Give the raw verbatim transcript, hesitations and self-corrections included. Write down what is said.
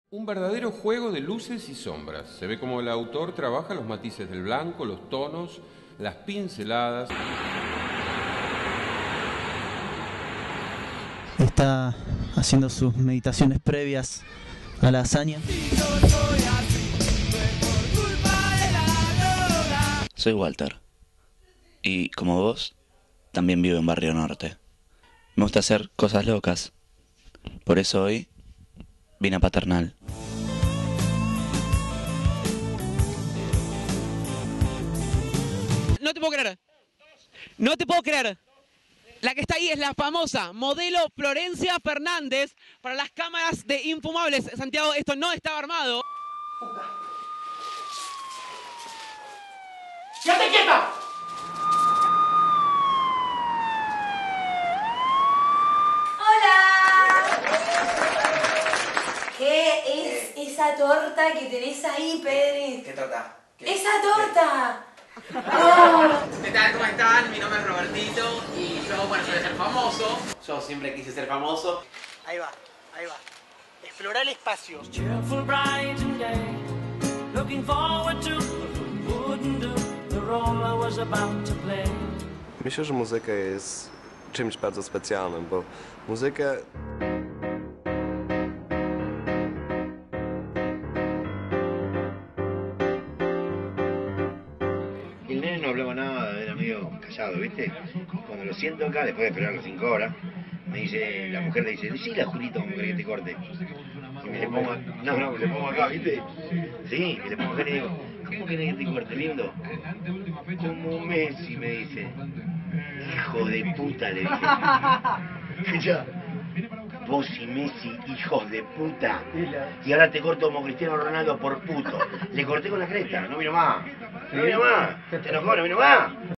Un verdadero juego de luces y sombras. Se ve como el autor trabaja los matices del blanco, los tonos, las pinceladas. Está haciendo sus meditaciones previas a la hazaña. Soy Walter, y como vos, también vivo en Barrio Norte. Me gusta hacer cosas locas, por eso hoy vine a Paternal. No te puedo creer, no te puedo creer. La que está ahí es la famosa modelo Florencia Fernández para las cámaras de Infumables. Santiago, esto no estaba armado. ¡Quédate quieta! ¡Hola! ¿Qué es esa torta que tenés ahí, Pedri? ¿Qué torta? ¿Qué? ¡Esa torta! Oh. ¿Qué tal? ¿Cómo están? Mi nombre es Robertito y yo, bueno, soy ser famoso. Yo siempre quise ser famoso. Ahí va, ahí va. Explorar el espacio. Myślę, że muzyka jest czymś bardzo specjalnym, bo muzyka... El nene no hablaba nada, era medio callado, ¿viste? Cuando lo siento acá, después de esperar las cinco horas, me dice, la mujer le dice, decile a Julito como que te corte. Y me le pongo, no, no, me le pongo acá, ¿viste? Sí, me le pongo acá y le digo, ¿cómo querés que te corte, lindo? Como Messi, me dice. Hijo de puta, le dije. Escucha, vos y Messi, hijos de puta. Y ahora te corto como Cristiano Ronaldo por puto. Le corté con la cresta, no vino más. No vino más. Te enojó, no vino más.